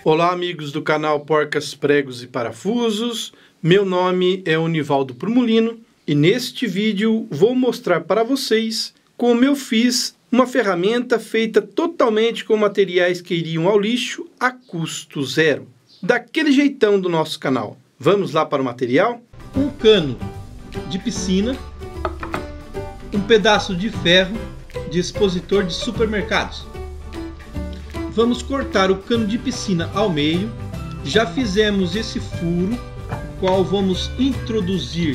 Olá, amigos do canal Porcas, Pregos e Parafusos. Meu nome é Univaldo Prumulino e neste vídeo vou mostrar para vocês como eu fiz uma ferramenta feita totalmente com materiais que iriam ao lixo a custo zero. Daquele jeitão do nosso canal. Vamos lá para o material? Um cano de piscina, um pedaço de ferro de expositor de supermercados. Vamos cortar o cano de piscina ao meio. Já fizemos esse furo, o qual vamos introduzir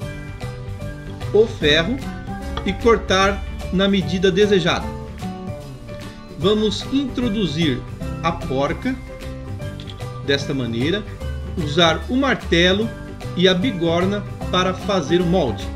o ferro e cortar na medida desejada. Vamos introduzir a porca desta maneira, usar o martelo e a bigorna para fazer o molde.